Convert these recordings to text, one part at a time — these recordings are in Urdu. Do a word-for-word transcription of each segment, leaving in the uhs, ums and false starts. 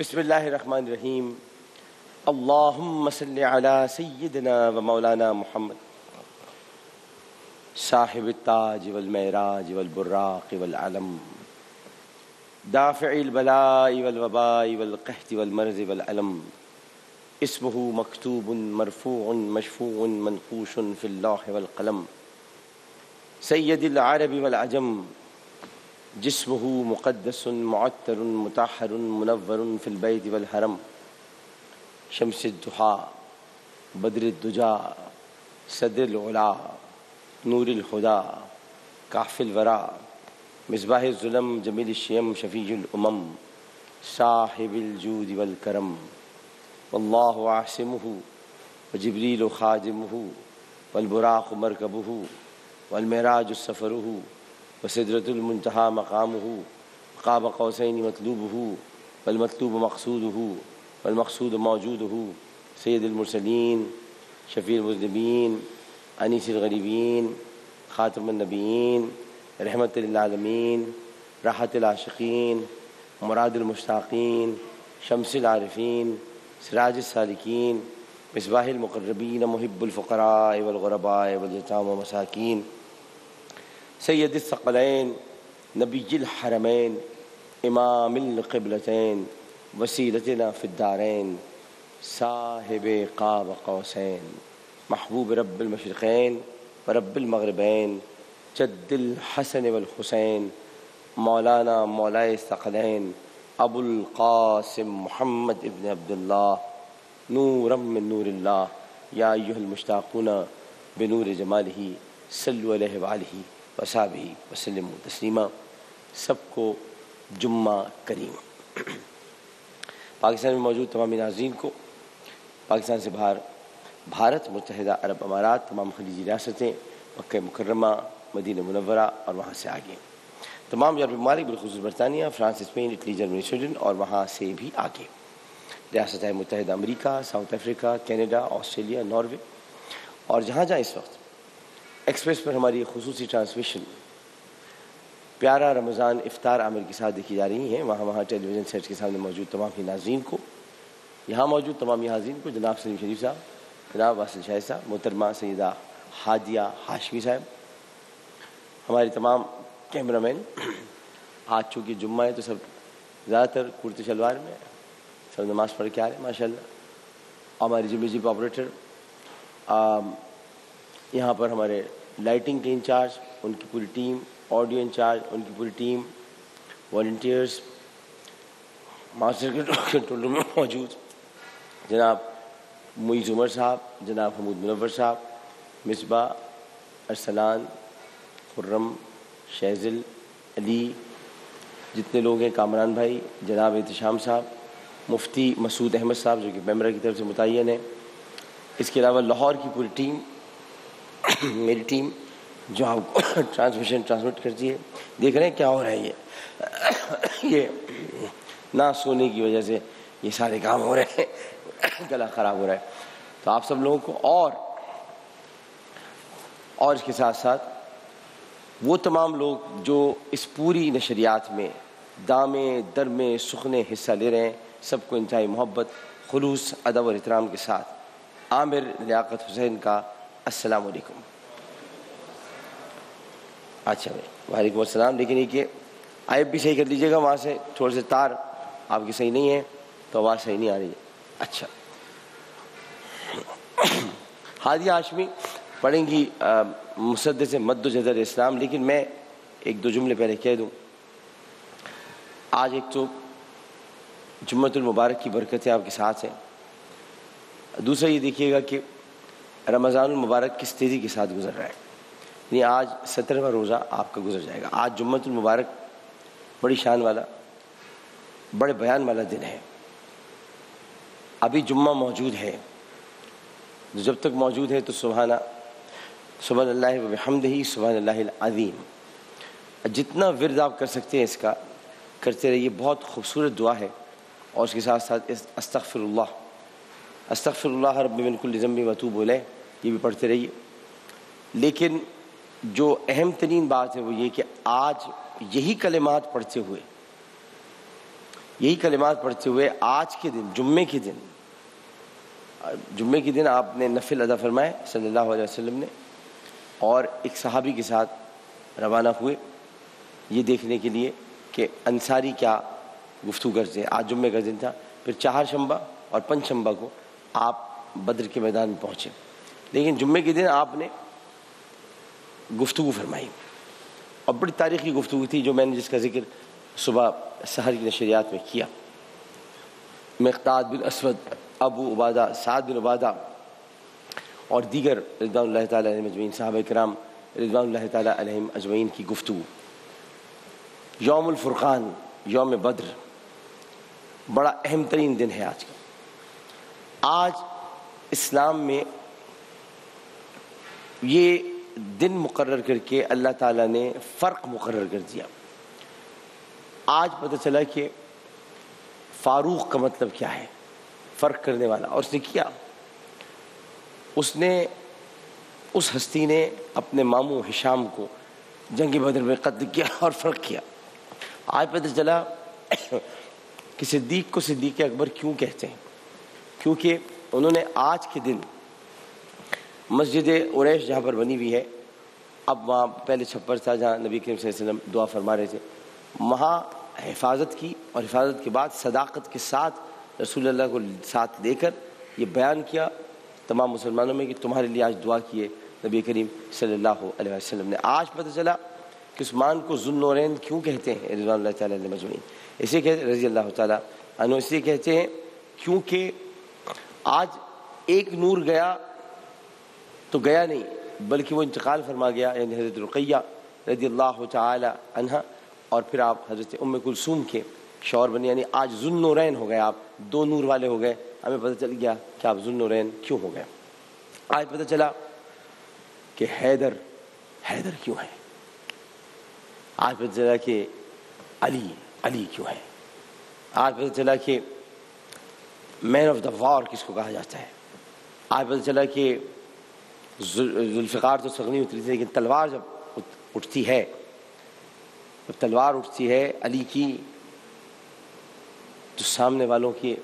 بسم اللہ الرحمن الرحیم. اللہم صلی علی سیدنا و مولانا محمد صاحب التاج والمعراج والبراق والعلم دافع البلاء والوباء والقحط والمرض والعلم اسمہ مکتوب مرفوع مشفوع منقوش فی اللوح والقلم سید العرب والعجم جسمہ مقدس معطر مطہر منور فی البیت والحرم شمس الضحی بدر الدجا صدر العلا نور الہدی کاف الورا مصباح الظلم جمیل الشیم شفیع الامم صاحب الجود والکرم واللہ عاصمہ وجبریل خادمہ والبراق مرکبہ والمعراج سفرہ وسدرۃ المنتہی مقامہ قاب قوسین مطلوبہ والمطلوب مقصودہ والمقصود موجودہ سید المرسلین شفیع المذنبین انیس الغریبین خاتم النبیین رحمت للعالمین راحت العاشقین مراد المشتاقین شمس العارفین سراج السالکین مصباح المقربین محب الفقراء والغرباء والیتام والمساکین سید الثقلین نبی الحرمین امام القبلتین وسیلتنا فی الدارین صاحب قاب قوسین محبوب رب المشرقین ورب المغربین جد الحسن والحسین مولانا مولائے الثقلین ابو القاسم محمد ابن عبداللہ نورا من نور اللہ یا ایہا المشتاقون بنور جمالہ صلوا علیہ وآلہ وصحبہ وسلم تسلیما. سب کو جمعہ کریم. پاکستان میں موجود تمام ناظرین کو، پاکستان سے باہر بھارت، متحدہ عرب امارات، تمام خلیجی ریاستیں، مکہ مکرمہ، مدینہ منورہ اور وہاں سے آگے تمام یورپی ممالک بالخصوص برطانیہ، France, Spain, Italy, Germany, Sweden اور وہاں سے بھی آگے ریاستہائے متحدہ امریکہ، South Africa, Canada, Australia, Norway اور جہاں جہاں اس وقت ایکسپریس پر ہماری خصوصی ٹرانسمیشن پیارا رمضان افطار عامر کے ساتھ دیکھی جا رہی ہیں، وہاں وہاں ٹیلی ویژن سیٹ کے سامنے موجود تمام ہی ناظرین کو، یہاں موجود تمام ہی حاضرین کو، جناب سلیم شریف صاحب، جناب واصل شاہ صاحب، محترمہ سیدہ ہادیہ ہاشمی صاحب، ہمارے تمام کیمرہ مین. آج چونکہ جمعہ ہے تو سب زیادہ تر کرتے شلوار میں سب نماز پڑھ کے آ رہے ہیں ماشاء اللہ. ہماری جی میوزک آپریٹر، یہاں پر ہمارے لائٹنگ کے انچارج، ان کی پوری ٹیم، آڈیو انچارج ان کی پوری team, volunteers, master control room میں موجود جناب معیز عمر صاحب، جناب حمود منور صاحب، مصباح، ارسلان، خرم، شیزل، علی، جتنے لوگ ہیں، کامران بھائی، جناب احتشام صاحب، مفتی مسعود احمد صاحب جو کہ پیمرا کی طرف سے متعین ہے، اس کے علاوہ لاہور کی پوری ٹیم، میری ٹیم جو آپ کو ٹرانسمیشن ٹرانسمٹ کرتی ہے. دیکھ رہے ہیں کیا ہو رہا ہے، یہ یہ نہ سونے کی وجہ سے یہ سارے کام ہو رہے ہیں، گلا خراب ہو رہا ہے. تو آپ سب لوگوں کو اور اور اس کے ساتھ ساتھ وہ تمام لوگ جو اس پوری نشریات میں دامے در میں سخنے حصہ لے رہے ہیں، سب کو انتہائی محبت، خلوص، ادب اور احترام کے ساتھ عامر لیاقت حسین کا السلام علیکم. اچھا بھائی، وعلیکم السلام. لیکن یہ کہ آئیپ بھی صحیح کر لیجیے گا، وہاں سے تھوڑے سے تار آپ کی صحیح نہیں ہے تو آواز صحیح نہیں آ رہی ہے. اچھا، ہادیہ ہاشمی پڑھیں گی مسدس مد و جزر اسلام، لیکن میں ایک دو جملے پہلے کہہ دوں. آج ایک تو جمعۃ المبارک کی برکتیں آپ کے ساتھ ہیں، دوسرا یہ دیکھیے گا کہ رمضان المبارک کس تیزی کے ساتھ گزر رہا ہے. یعنی آج سترواں روزہ آپ کا گزر جائے گا. آج جمعۃ المبارک بڑی شان والا، بڑے بیان والا دن ہے. ابھی جمعہ موجود ہے، جب تک موجود ہے تو سبحانہ سبحان اللہ و بحمدہ سبحان اللہ العظیم. جتنا ورد آپ کر سکتے ہیں اس کا کرتے رہیے. بہت خوبصورت دعا ہے، اور اس کے ساتھ ساتھ استغفر اللہ استغفر اللہ رب من کل ذنب واتوب الیہ یہ بھی پڑھتے رہیے. لیکن جو اہم ترین بات ہے وہ یہ کہ آج یہی کلمات پڑھتے ہوئے یہی کلمات پڑھتے ہوئے آج کے دن جمعے کے دن جمعے کے دن آپ نے نفل ادا فرمائے صلی اللہ علیہ وسلم نے، اور ایک صحابی کے ساتھ روانہ ہوئے یہ دیکھنے کے لیے کہ انصاری کیا گفتگو کرتے ہیں۔ آج جمعے کا دن تھا، پھر چہار شنبہ اور پنج شنبہ کو آپ بدر کے میدان میں پہنچے، لیکن جمعے کے دن آپ نے گفتگو فرمائی، اور بڑی تاریخی گفتگو تھی جو میں نے جس کا ذکر صبح سحر کی نشریات میں کیا۔ مقداد بن اسود، ابو عبادہ، سعد بن عبادہ اور دیگر رضوان اللہ تعالیٰ علیہم اجمعین، صحابہ کرام رضوان اللہ تعالیٰ علیہم اجمعین کی گفتگو۔ یوم الفرقان، یوم بدر، بڑا اہم ترین دن ہے آج کا۔ آج اسلام میں یہ دن مقرر کر کے اللہ تعالیٰ نے فرق مقرر کر دیا۔ آج پتہ چلا کہ فاروق کا مطلب کیا ہے، فرق کرنے والا، اور اس نے کیا، اس نے اس ہستی نے اپنے ماموں ہشام کو جنگ بدر میں قتل کیا اور فرق کیا۔ آج پتہ چلا کہ صدیق کو صدیق اکبر کیوں کہتے ہیں، کیونکہ انہوں نے آج کے دن مسجد عریش جہاں پر بنی ہوئی ہے، اب وہاں پہلے چھپر تھا جہاں نبی کریم صلی اللہ علیہ وسلم دعا فرما رہے تھے، وہاں حفاظت کی، اور حفاظت کے بعد صداقت کے ساتھ رسول اللہ کو ساتھ لے کر یہ بیان کیا تمام مسلمانوں میں کہ تمہارے لیے آج دعا کیے نبی کریم صلی اللہ علیہ وسلم نے۔ آج پتہ چلا کہ عثمان کو ذو النورین کیوں کہتے ہیں رضوان اللہ تعالیٰ علیہ مجمعین، اسے کہتے رضی اللہ تعالیٰ عنہ، اسے کہتے ہیں کیونکہ آج ایک نور گیا تو گیا نہیں بلکہ وہ انتقال فرما گیا، یعنی حضرت رقیہ رضی اللہ تعالی عنہ، اور پھر آپ حضرت ام کلثوم کے شوہر بنے، یعنی آج ذو النورین ہو گئے، آپ دو نور والے ہو گئے۔ ہمیں پتہ چل گیا کہ آپ ذو النورین کیوں ہو گئے۔ آج پتہ چلا کہ حیدر حیدر کیوں ہے، آج پتہ چلا کہ علی علی کیوں ہے، آج پتہ چلا کہ مین آف دا وار کس کو کہا جاتا ہے، آج پتہ چلا کہ ذوالفقار تو سخنی اتری تھی، لیکن تلوار جب اٹھتی ہے، جب تلوار اٹھتی ہے علی کی، تو سامنے والوں کے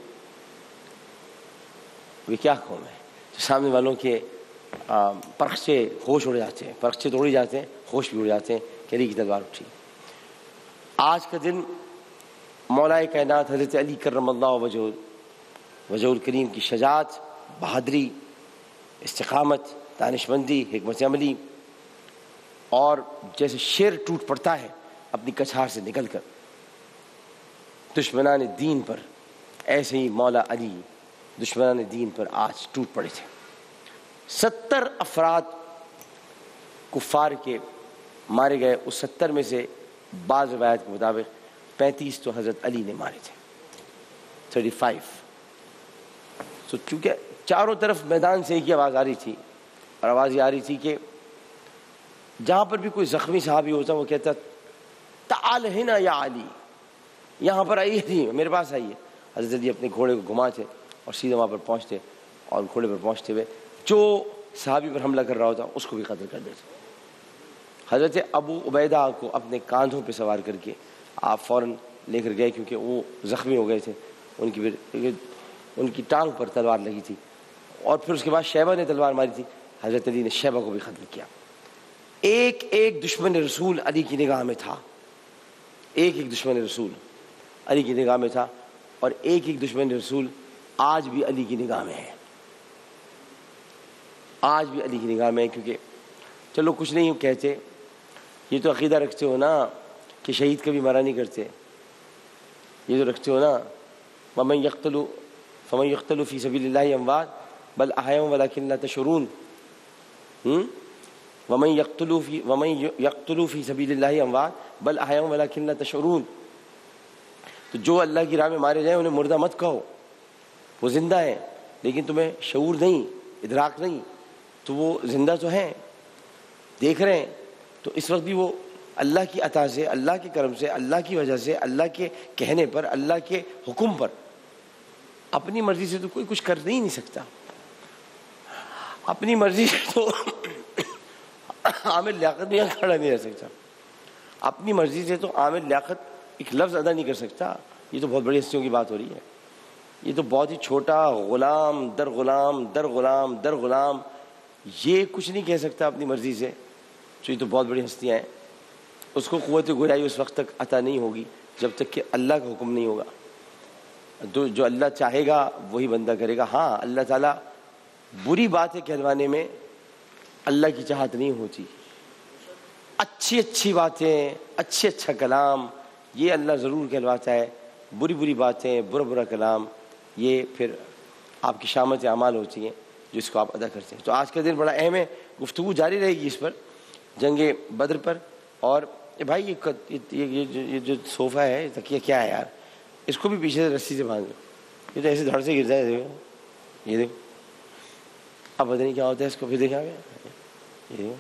وہ کیا قوم ہے، تو سامنے والوں کے پرخچے ہوش اڑ جاتے ہیں، پرخچے تو اڑ جاتے ہیں، ہوش بھی اڑ جاتے ہیں کہ علی کی تلوار اٹھی۔ آج کا دن مولا کائنات حضرت علی کرم اللہ وجہ وجہ الکریم کی شجاعت، بہادری، استقامت، دانشمندی، حکمت عملی، اور جیسے شیر ٹوٹ پڑتا ہے اپنی کچھار سے نکل کر دشمنان دین پر، ایسے ہی مولا علی دشمنان دین پر آج ٹوٹ پڑے تھے۔ ستر افراد کفار کے مارے گئے، اس ستر میں سے بعض روایت کے مطابق پینتیس تو حضرت علی نے مارے تھے، تھرٹی فائیو۔ تو چونکہ چاروں طرف میدان سے ایک ہی آواز آ رہی تھی، اور آواز یہ آ رہی تھی کہ جہاں پر بھی کوئی زخمی صحابی ہوتا وہ کہتا تعال ہنا یا علی، یہاں پر آئیے علی، میرے پاس آئیے۔ حضرت علی اپنے گھوڑے کو گھماتے اور سیدھے وہاں پر پہنچتے، اور گھوڑے پر پہنچتے ہوئے جو صحابی پر حملہ کر رہا ہوتا اس کو بھی قتل کر دیتے۔ حضرت ابو عبیدہ کو اپنے کاندھوں پہ سوار کر کے آپ فوراً لے کر گئے، کیونکہ وہ زخمی ہو گئے تھے، ان کی ان کی ٹانگ پر تلوار لگی تھی، اور پھر اس کے بعد شیبہ نے تلوار ماری تھی، حضرت علی نے شیبہ کو بھی قتل کیا۔ ایک ایک دشمن رسول علی کی نگاہ میں تھا، ایک ایک دشمن رسول علی کی نگاہ میں تھا، اور ایک ایک دشمن رسول آج بھی علی کی نگاہ میں ہے، آج بھی علی کی نگاہ میں ہے۔ کیونکہ چلو کچھ نہیں کہتے، یہ تو عقیدہ رکھتے ہو نا کہ شہید کبھی مرا نہیں کرتے، یہ تو رکھتے ہو نا ومن یقتل فمن یقتل فی سبیل اللہ اموات بل احیاء ولکن لا تشعرون، ومن یقتل فی ومن یقتل فی سبیل اللہ اموات بل احیاء ولکن لا تشعرون۔ تو جو اللہ کی راہ میں مارے جائیں انہیں مردہ مت کہو، وہ زندہ ہیں لیکن تمہیں شعور نہیں، ادراک نہیں، تو وہ زندہ تو ہیں، دیکھ رہے ہیں۔ تو اس وقت بھی وہ اللہ کی عطا سے، اللہ کے کرم سے، اللہ کی وجہ سے، اللہ کے کہنے پر، اللہ کے حکم پر، اپنی مرضی سے تو کوئی کچھ کر نہیں نہیں سکتا، اپنی مرضی سے تو عامر لیاقت میں یہاں کھڑا نہیں رہ سکتا، اپنی مرضی سے تو عامر لیاقت ایک لفظ ادا نہیں کر سکتا، یہ تو بہت بڑی ہستیوں کی بات ہو رہی ہے. یہ تو بہت ہی چھوٹا غلام در غلام در غلام در غلام یہ کچھ نہیں کہہ سکتا اپنی مرضی سے. تو یہ تو بہت بڑی ہستیاں ہیں. اس کو قوت گویائی اس وقت تک عطا نہیں ہوگی جب تک کہ اللہ کا حکم نہیں ہوگا. تو جو اللہ چاہے گا وہی بندہ کرے گا. ہاں اللہ تعالیٰ بری باتیں کہلوانے میں اللہ کی چاہت نہیں ہوتی. اچھی اچھی باتیں اچھے اچھا کلام یہ اللہ ضرور کہلواتا ہے. بری بری باتیں برا برا کلام یہ پھر آپ کی شامت اعمال ہوتی ہیں جس کو آپ ادا کرتے ہیں. تو آج کا دن بڑا اہم ہے. گفتگو جاری رہے گی اس پر جنگ بدر پر. اور بھائی یہ یہ جو صوفہ ہے تکیہ کیا ہے یار, اس کو بھی پیچھے سے رسی سے باندھ دو. یہ تو ایسے دھڑ سے گرتا ہے. یہ دیکھو اب پتہ نہیں کیا ہوتا ہے اس کو. پھر دیکھا گیا یہ دیکھو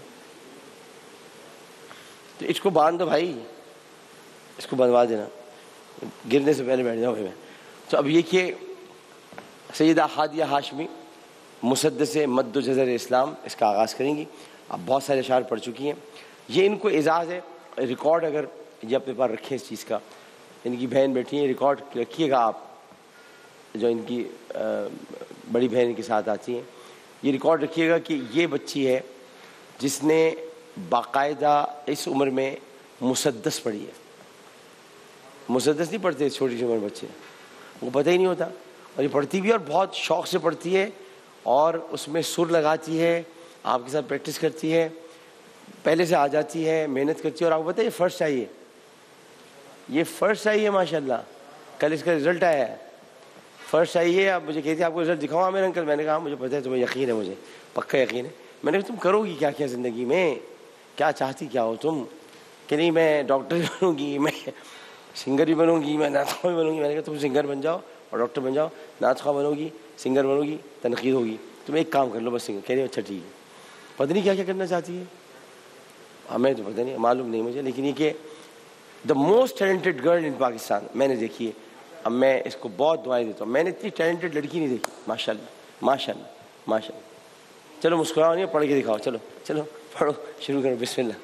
تو اس کو باندھ دو بھائی, اس کو بندوا دینا, گرنے سے پہلے بیٹھ جاؤ میں. تو اب یہ کہ سیدہ ہادیہ ہاشمی مسدس مد و جزر اسلام اس کا آغاز کریں گی. اب بہت سارے اشعار پڑھ چکی ہیں. یہ ان کو اعزاز ہے. ریکارڈ اگر یہ اپنے پاس رکھیں اس چیز کا, ان کی بہن بیٹھی ہیں, ریکارڈ رکھیے گا آپ جو ان کی بڑی بہن ان کے ساتھ آتی ہیں. یہ ریکارڈ رکھیے گا کہ یہ بچی ہے جس نے باقاعدہ اس عمر میں مسدس پڑھی ہے. مسدس نہیں پڑھتے چھوٹی سی عمر بچے, وہ پتہ ہی نہیں ہوتا. اور یہ پڑھتی بھی ہے اور بہت شوق سے پڑھتی ہے اور اس میں سر لگاتی ہے, آپ کے ساتھ پریکٹس کرتی ہے, پہلے سے آ جاتی ہے, محنت کرتی ہے. اور آپ کو پتہ ہے یہ فرسٹ آئی ہے, یہ فرسٹ آئی ہے ماشاء اللہ. کل اس کا رزلٹ آیا ہے, فرسٹ آئی ہے. آپ مجھے کہتی ہیں آپ کو رزلٹ دکھاؤ میرے انکل. میں نے کہا مجھے پتہ ہے, تمہیں یقین ہے, مجھے پکا یقین ہے. میں نے کہا تم کرو گی کیا کیا زندگی میں, کیا چاہتی کیا ہو تم؟ کہ نہیں میں ڈاکٹر بھی بنوں گی, میں سنگر بھی بنوں گی, میں نعت خواہ بھی بنوں گی. میں نے کہا تم سنگر بن جاؤ اور ڈاکٹر بن جاؤ, نعت خواہ بنو گی, سنگر بنو گی, تنقید ہوگی, تم ایک کام کر لو بس سنگر. کہہ رہی اچھا ٹھیک ہے. پتہ نہیں کیا کیا کرنا چاہتی ہے, ہمیں تو پتہ نہیں, معلوم نہیں مجھے. لیکن یہ کہ the most talented girl in Pakistan میں نے دیکھی ہے. اب میں اس کو بہت دعائیں دیتا ہوں. میں نے اتنی ٹیلنٹڈ لڑکی نہیں دیکھی ماشاء اللہ ماشاء اللہ ماشاء اللہ. چلو مسکراؤ نہیں, پڑھ کے دکھاؤ. چلو چلو پڑھو, شروع کرو, بسم اللہ.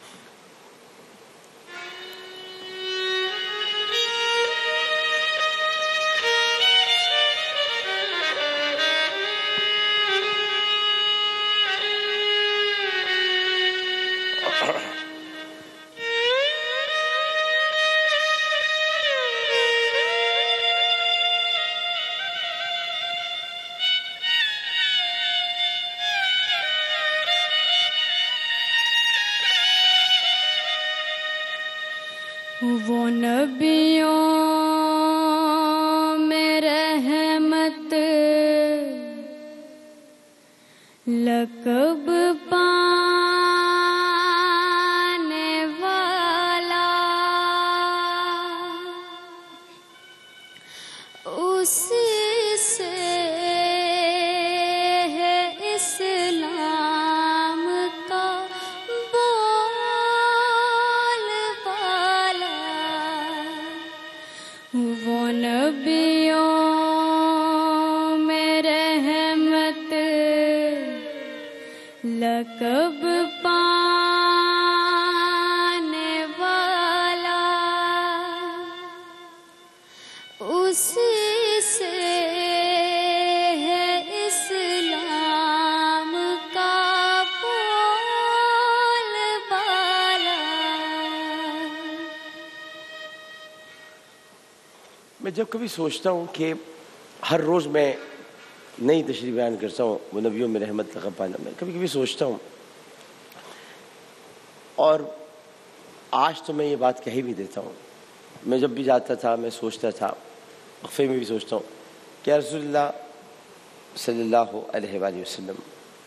وہ نبیوں میں رحمت لقب پانے والا, اسی سے ہے اسلام کا بول بالا. وہ نبیوں میں رحمت لقب پانے والا, اسی سے ہے اسلام کا بول بالا. میں جب کبھی سوچتا ہوں کہ ہر روز میں نئی تشریح بیان کرتا ہوں, وہ نبیوں میں رحمت لقب پانا, میں کبھی کبھی سوچتا ہوں, اور آج تو میں یہ بات کہی بھی دیتا ہوں. میں جب بھی جاتا تھا میں سوچتا تھا, وقفے میں بھی سوچتا ہوں کہ یا رسول اللہ صلی اللہ علیہ وآلہ وسلم,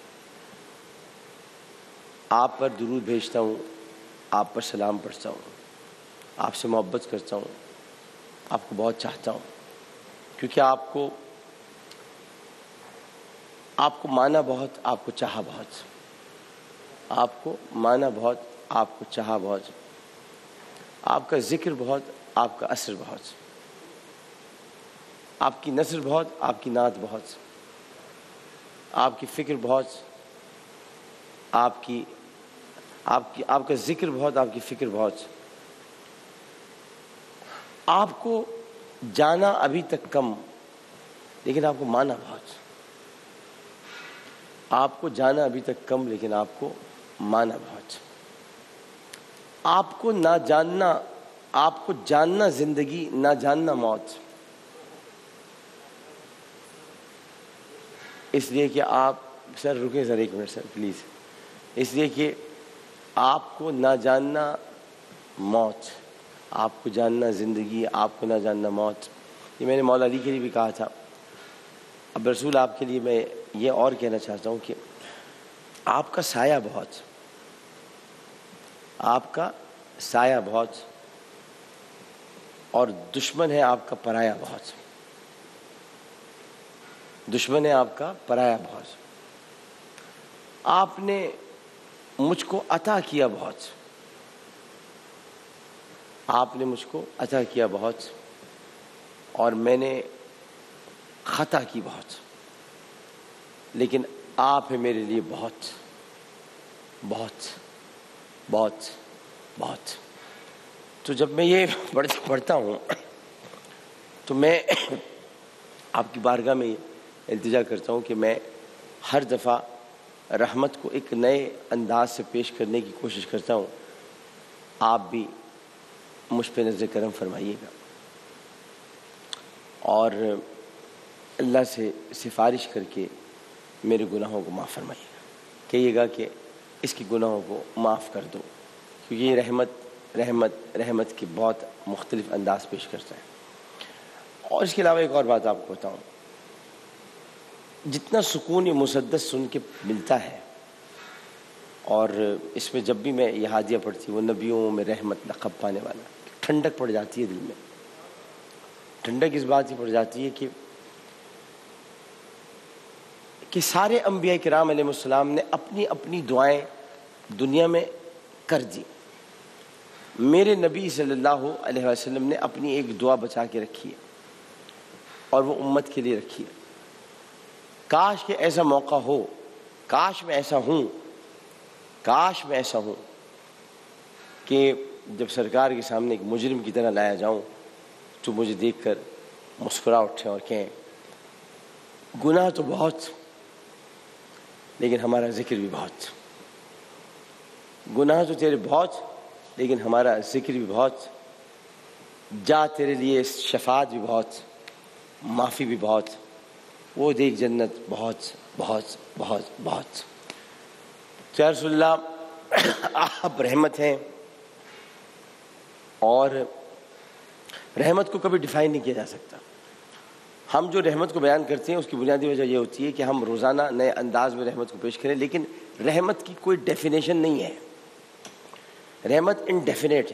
آپ پر درود بھیجتا ہوں, آپ پر سلام پڑھتا ہوں, آپ سے محبت کرتا ہوں, آپ کو بہت چاہتا ہوں, کیونکہ آپ کو آپ کو مانا بہت, آپ کو چاہا بہت, آپ کو مانا بہت, آپ کو چاہا بہت, آپ کا ذکر بہت, آپ کا اثر بہت, آپ کی نثر بہت, آپ کی نعت بہت, آپ کی فکر بہت, آپ کی آپ کی آپ کا ذکر بہت, آپ کی فکر بہت. آپ کو جانا ابھی تک کم لیکن آپ کو مانا بہت. آپ کو جانا ابھی تک کم لیکن آپ کو مانا بہت. آپ کو نہ جاننا آپ کو جاننا زندگی، نہ جاننا موت. اس لیے کہ آپ سر رکیں سر ایک منٹ سر پلیز. اس لیے کہ آپ کو نہ جاننا موت، آپ کو جاننا زندگی، آپ کو نہ جاننا موت. یہ میں نے مولا علی کے لیے بھی کہا تھا. اب رسول آپ کے لیے میں یہ اور کہنا چاہتا ہوں کہ آپ کا سایہ بہت، آپ کا سایہ بہت، اور دشمن ہے آپ کا پرایا بہت. دشمن ہے آپ کا پرایا بہت. آپ نے مجھ کو عطا کیا بہت، آپ نے مجھ کو عطا کیا بہت، اور میں نے خطا کی بہت، لیکن آپ ہیں میرے لیے بہت بہت بہت بہت. تو جب میں یہ پڑھتا ہوں تو میں آپ کی بارگاہ میں التجا کرتا ہوں کہ میں ہر دفعہ رحمت کو ایک نئے انداز سے پیش کرنے کی کوشش کرتا ہوں. آپ بھی مجھ پہ نظر کرم فرمائیے گا اور اللہ سے سفارش کر کے میرے گناہوں کو معاف فرمائیے گا. کہیے گا کہ اس کے گناہوں کو معاف کر دو، کیونکہ یہ رحمت رحمت رحمت کے بہت مختلف انداز پیش کرتا ہے. اور اس کے علاوہ ایک اور بات آپ کو بتاؤں، جتنا سکون یہ مسدس سن کے ملتا ہے، اور اس میں جب بھی میں یہ ہادیہ پڑھتی ہوں، وہ نبیوں میں رحمت لقب پانے والا، ٹھنڈک پڑ جاتی ہے دل میں. ٹھنڈک اس بات کی پڑ جاتی ہے کہ کہ سارے انبیاء کرام علیہ السلام نے اپنی اپنی دعائیں دنیا میں کر دی. میرے نبی صلی اللہ علیہ وسلم نے اپنی ایک دعا بچا کے رکھی ہے، اور وہ امت کے لیے رکھی ہے. کاش کہ ایسا موقع ہو، کاش میں ایسا ہوں کاش میں ایسا ہوں کہ جب سرکار کے سامنے ایک مجرم کی طرح لایا جاؤں تو مجھے دیکھ کر مسکرا اٹھیں اور کہیں گناہ تو بہت لیکن ہمارا ذکر بھی بہت. گناہ تو تیرے بہت لیکن ہمارا ذکر بھی بہت. جا تیرے لیے شفاعت بھی بہت، معافی بھی بہت. وہ دیکھ جنت بہت بہت بہت بہت. یا رسول اللہ آپ رحمت ہیں، اور رحمت کو کبھی ڈیفائن نہیں کیا جا سکتا. ہم جو رحمت کو بیان کرتے ہیں اس کی بنیادی وجہ یہ ہوتی ہے کہ ہم روزانہ نئے انداز میں رحمت کو پیش کریں، لیکن رحمت کی کوئی ڈیفینیشن نہیں ہے. رحمت انڈیفینیٹ ہے.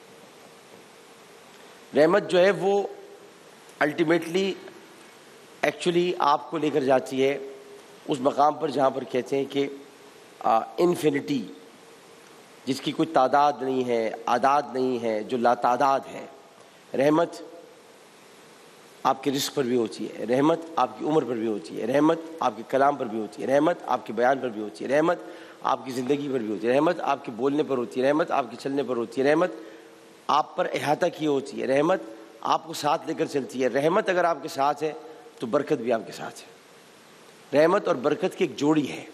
رحمت جو ہے وہ الٹیمیٹلی ایکچولی آپ کو لے کر جاتی ہے اس مقام پر جہاں پر کہتے ہیں کہ انفینٹی، جس کی کوئی تعداد نہیں ہے، اعداد نہیں ہے، جو لا تعداد ہے. رحمت آپ کے رزق پر بھی ہوتی ہے، رحمت آپ کی عمر پر بھی ہوتی ہے، رحمت آپ کے کلام پر بھی ہوتی ہے، رحمت آپ کے بیان پر بھی ہوتی ہے، رحمت آپ کی زندگی پر بھی ہوتی ہے، رحمت آپ کے بولنے پر ہوتی ہے، رحمت آپ کے چلنے پر ہوتی ہے، رحمت آپ پر احاطہ کی ہوتی ہے، رحمت آپ کو ساتھ لے کر چلتی ہے. رحمت اگر آپ کے ساتھ ہے تو برکت بھی آپ کے ساتھ ہے. رحمت اور برکت کی ایک جوڑی ہے.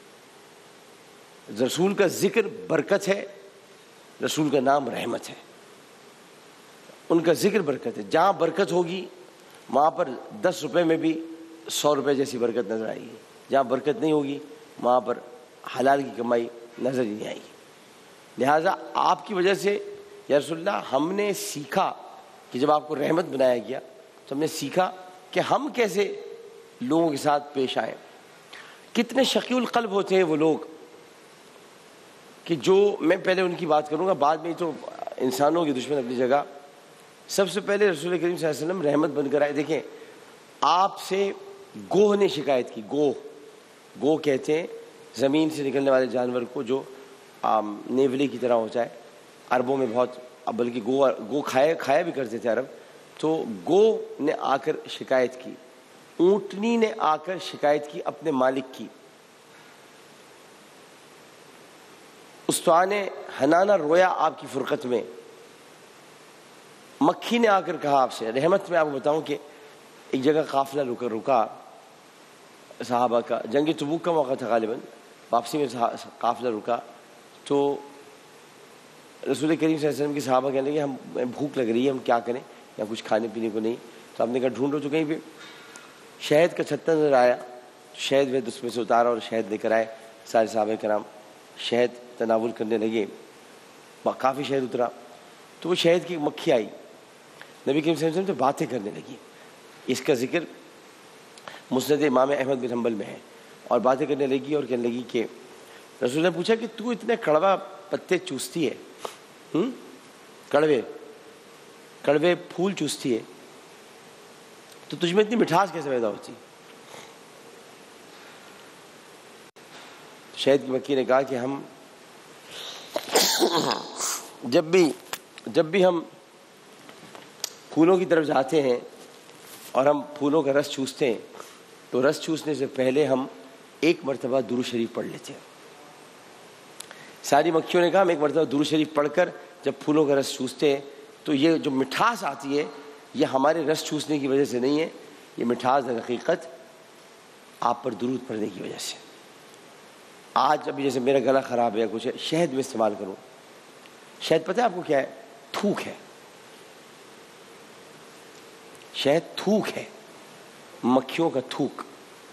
رسول کا ذکر برکت ہے، رسول کا نام رحمت ہے. ان کا ذکر برکت ہے. جہاں برکت ہوگی وہاں پر دس روپے میں بھی سو روپے جیسی برکت نظر آئے گی. جہاں برکت نہیں ہوگی وہاں پر حلال کی کمائی نظر ہی نہیں آئے گی. لہٰذا آپ کی وجہ سے یا رسول اللہ ہم نے سیکھا کہ جب آپ کو رحمت بنایا گیا تو ہم نے سیکھا کہ ہم کیسے لوگوں کے ساتھ پیش آئیں. کتنے شقی القلب ہوتے ہیں وہ لوگ کہ جو، میں پہلے ان کی بات کروں گا، بعد میں تو انسانوں کی دشمن اپنی جگہ. سب سے پہلے رسول کریم صلی اللہ علیہ وسلم رحمت بن کر آئے. دیکھیں آپ سے گوہ نے شکایت کی. گوہ گوہ کہتے ہیں زمین سے نکلنے والے جانور کو جو نیولی کی طرح ہوتا ہے. عربوں میں بہت، بلکہ گو گو کھایا کھایا بھی کرتے تھے عرب. تو گو نے آ کر شکایت کی، اونٹنی نے آ کر شکایت کی اپنے مالک کی. استوان حنانہ رویا آپ کی فرقت میں. مکھی نے آ کر کہا آپ سے، رحمت میں آپ کو بتاؤں کہ ایک جگہ قافلہ رکا رکا صحابہ کا، جنگ تبوک کا موقع تھا غالباً، واپسی میں قافلہ رکا تو رسول کریم صلی اللہ علیہ وسلم کے صحابہ کہنے لگے ہم بھوک لگ رہی ہے، ہم کیا کریں، یا کچھ کھانے پینے کو نہیں، تو آپ نے کہا ڈھونڈو تو کہیں پہ شہد کا چھتا نظر آیا، شہد وہد اس میں سے اتارا اور شہد لے کر آئے سارے صحابہ کرام، شہد تناول کرنے لگے، کافی شہد اترا تو وہ شہد کی مکھی آئی، نبی کریم صلی اللہ علیہ وسلم سے باتیں کرنے لگی، اس کا ذکر مسند امام احمد بن حنبل میں ہے، اور باتیں کرنے لگی اور کہنے لگی کہ رسول نے پوچھا کہ تو اتنے کڑوا پتے چوستی ہے، ہم کڑوے کڑوے پھول چوستی ہے تو تجھ میں اتنی مٹھاس کیسے پیدا ہوتی؟ شہد کی مکھی نے کہا کہ ہم جب بھی جب بھی ہم پھولوں کی طرف جاتے ہیں اور ہم پھولوں کا رس چوستے ہیں تو رس چوسنے سے پہلے ہم ایک مرتبہ درود شریف پڑھ لیتے ہیں۔ ساری مکھیوں نے کہا ہم ایک مرتبہ درود شریف پڑھ کر جب پھولوں کا رس چوستے ہیں تو یہ جو مٹھاس آتی ہے یہ ہمارے رس چوسنے کی وجہ سے نہیں ہے، یہ مٹھاس در حقیقت آپ پر درود پڑھنے کی وجہ سے۔ آج ابھی جیسے میرا گلا خراب ہے کچھ ہے، شہد میں استعمال کروں، شہد پتہ ہے آپ کو کیا ہے؟ تھوک ہے، شہد تھوک ہے، مکھیوں کا تھوک۔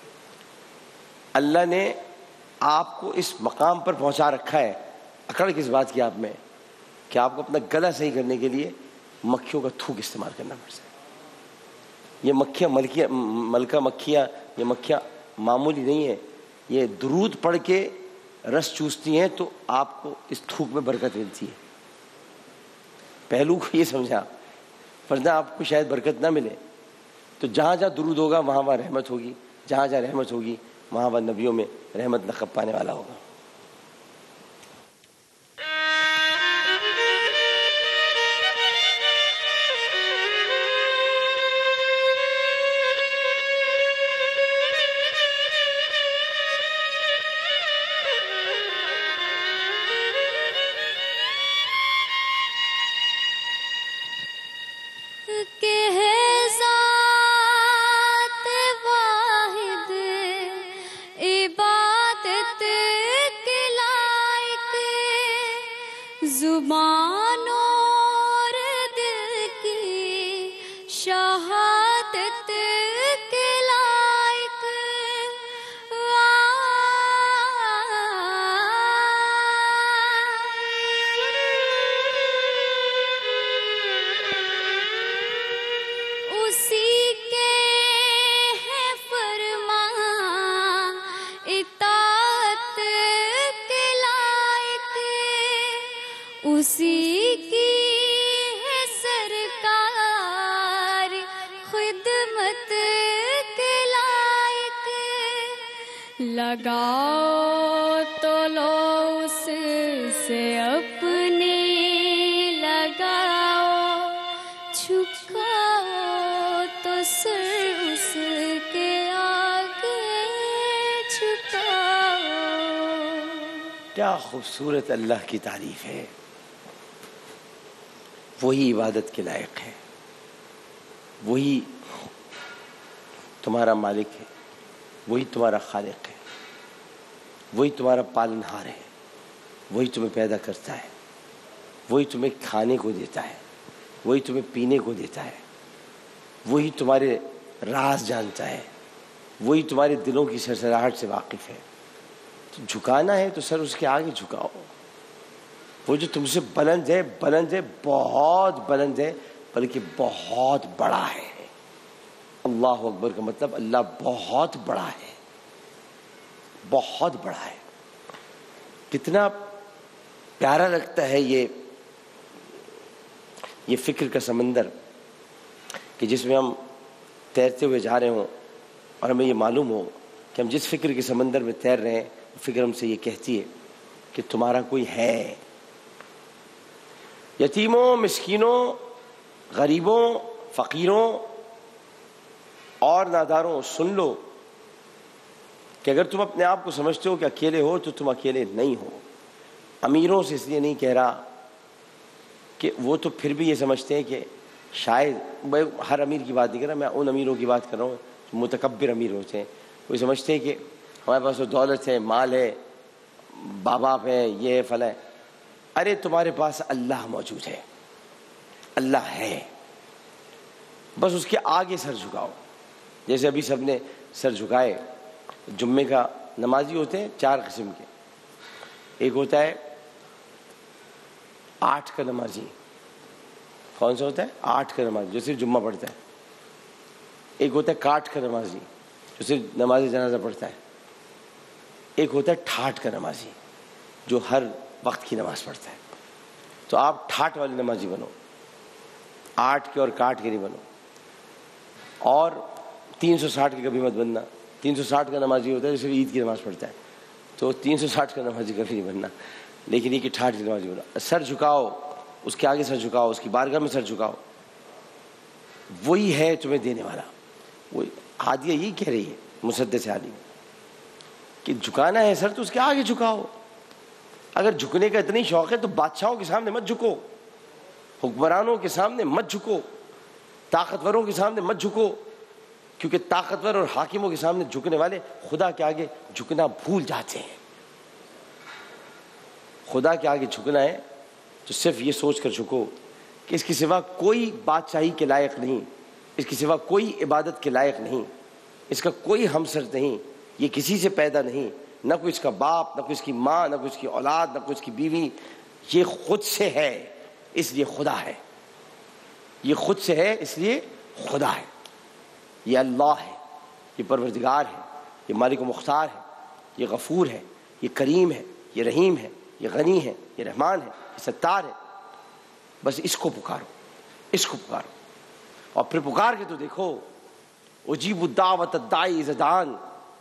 اللہ نے آپ کو اس مقام پر پہنچا رکھا ہے، اکڑ کس بات کی آپ میں کہ آپ کو اپنا گلا صحیح کرنے کے لیے مکھیوں کا تھوک استعمال کرنا پڑ سکتا ہے۔ یہ مکھیاں ملکیاں ملکہ مکھیاں یہ مکھیاں معمولی نہیں ہیں، یہ درود پڑھ کے رس چوستی ہیں تو آپ کو اس تھوک میں برکت ملتی ہے۔ پہلو کو یہ سمجھا، ورنہ آپ کو شاید برکت نہ ملے۔ تو جہاں جہاں درود ہوگا وہاں وہاں رحمت ہوگی، جہاں جہاں رحمت ہوگی وہاں وہاں نبیوں میں رحمت لقب پانے والا ہوگا۔ زبان اور دل کی شہادت کے لائق اسی کے ہے فرمان اطاعت کے لائق، اسی کی ہے سرکار خدمت کے لائق، لگاؤ تو لو اس سے اپنی لگاؤ، جھکاؤ تو سر اس کے آگے جھکاؤ۔ کیا خوبصورت اللہ کی تعریف ہے، وہی عبادت کے لائق ہے، وہی تمہارا مالک ہے، وہی تمہارا خالق ہے، وہی تمہارا پالن ہار ہے، وہی تمہیں پیدا کرتا ہے، وہی تمہیں کھانے کو دیتا ہے، وہی تمہیں پینے کو دیتا ہے، وہی تمہارے راز جانتا ہے، وہی تمہارے دلوں کی سرسراہٹ سے واقف ہے۔ تو جھکانا ہے تو سر اس کے آگے جھکاؤ۔ وہ جو تم سے بلند ہے بلند ہے بہت بلند ہے، بلکہ بہت بڑا ہے۔ اللہ اکبر کا مطلب اللہ بہت بڑا ہے، بہت بڑا ہے۔ کتنا پیارا لگتا ہے یہ یہ فکر کا سمندر کہ جس میں ہم تیرتے ہوئے جا رہے ہوں اور ہمیں یہ معلوم ہو کہ ہم جس فکر کے سمندر میں تیر رہے ہیں فکر ہم سے یہ کہتی ہے کہ تمہارا کوئی ہے۔ یتیموں، مسکینوں، غریبوں، فقیروں اور ناداروں سن لو کہ اگر تم اپنے آپ کو سمجھتے ہو کہ اکیلے ہو تو تم اکیلے نہیں ہو۔ امیروں سے اس لیے نہیں کہہ رہا کہ وہ تو پھر بھی یہ سمجھتے ہیں کہ شاید میں ہر امیر کی بات نہیں کر رہا، میں ان امیروں کی بات کر رہا ہوں جو متکبر امیر ہوتے ہیں. کوئی سمجھتے ہیں کہ ہمارے پاس تو دولت ہے، مال ہے، باپ باپ ہے، یہ ہے فلاں ہے. ارے تمہارے پاس اللہ موجود ہے، اللہ ہے، بس اس کے آگے سر جھکاؤ. جیسے ابھی سب نے سر جھکائے. جمعے کا نمازی ہوتے ہیں چار قسم کے. ایک ہوتا ہے آٹھ کا نمازی. کون سا ہوتا ہے؟ آٹھ کا نمازی جو صرف جمعہ پڑھتا ہے. ایک ہوتا ہے کاٹ کا نمازی جو صرف نماز جنازہ پڑھتا ہے. ایک ہوتا ہے ٹھاٹ کا نمازی جو ہر وقت کی نماز پڑھتا ہے. تو آپ ٹھاٹ والے نمازی بنو، آٹھ کے اور کاٹ کے نہیں بنو. اور تین سو ساٹھ کے کبھی مت بننا. تین سو ساٹھ کا نمازی ہوتا ہے جو صرف عید کی نماز پڑھتا ہے، تو تین سو ساٹھ کا نمازی کبھی نہیں بننا. لیکن یہ کہ ٹھاٹ کی نمازی بننا. سر جھکاؤ، اس کے آگے سر جھکاؤ، اس کی بارگاہ میں سر جھکاؤ. وہی ہے تمہیں دینے والا. وہی ہادیہ یہی کہہ رہی ہے مسدس علی کہ جھکانا ہے سر تو اس کے آگے جھکاؤ. اگر جھکنے کا اتنی شوق ہے تو بادشاہوں کے سامنے مت جھکو، حکمرانوں کے سامنے مت جھکو، طاقتوروں کے سامنے مت جھکو، کیونکہ طاقتور اور حاکموں کے سامنے جھکنے والے خدا کے آگے جھکنا بھول جاتے ہیں. خدا کے آگے جھکنا ہے تو صرف یہ سوچ کر جھکو کہ اس کے سوا کوئی بادشاہی کے لائق نہیں، اس کے سوا کوئی عبادت کے لائق نہیں، اس کا کوئی ہمسر نہیں، یہ کسی سے پیدا نہیں، نہ کوئی اس کا باپ، نہ کوئی اس کی ماں، نہ کوئی اس کی اولاد، نہ کوئی اس کی بیوی. یہ خود سے ہے اس لیے خدا ہے. یہ خود سے ہے اس لیے خدا ہے. یہ اللہ ہے، یہ پروردگار ہے، یہ مالک و مختار ہے، یہ غفور ہے، یہ کریم ہے، یہ رحیم ہے، یہ غنی ہے، یہ رحمان ہے، یہ ستار ہے. بس اس کو پکارو، اس کو پکارو. اور پھر پکار کے تو دیکھو. اجیب الدعوت الداعی اذا دعان،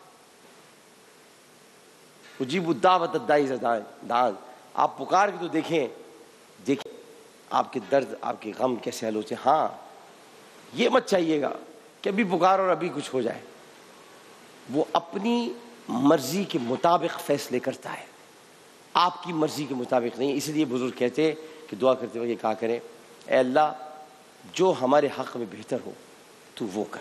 اجیب الدعوت الداعی اذا دعان. آپ پکار کے تو دیکھیں، دیکھیں آپ کے درد، آپ کے غم کیسے حل ہوتے ہیں. ہاں یہ مت چاہیے گا کہ ابھی پکار اور ابھی کچھ ہو جائے. وہ اپنی مرضی کے مطابق فیصلے کرتا ہے، آپ کی مرضی کے مطابق نہیں. اس لیے بزرگ کہتے کہ دعا کرتے ہوئے یہ کہا کریں، اے اللہ جو ہمارے حق میں بہتر ہو تو وہ کر.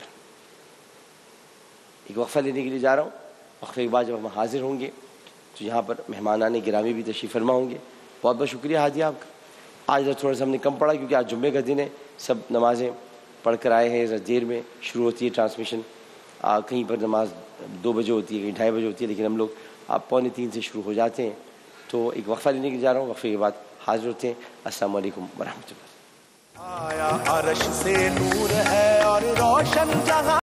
ایک وقفہ لینے کے لیے جا رہا ہوں. وقفے کے بعد جب ہم حاضر ہوں گے تو یہاں پر مہمانان گرامی بھی تشریف فرما ہوں گے. بہت بہت شکریہ ہادیہ آپ کا. آج تھوڑا سا ہم نے کم پڑھا کیونکہ آج جمعے کا دن ہے، سب نمازیں پڑھ کر آئے ہیں. ذرا دیر میں شروع ہوتی ہے ٹرانسمیشن. کہیں پر نماز دو بجے ہوتی ہے، کہیں ڈھائی بجے ہوتی ہے، لیکن ہم لوگ آپ پونے تین سے شروع ہو جاتے ہیں. تو ایک وقفہ لینے کے لیے جا رہا ہوں. وقفے کے بعد حاضر ہوتے ہیں. السلام علیکم ورحمۃ اللہ. آیا عرش سے نور ہے اور روشن جہاں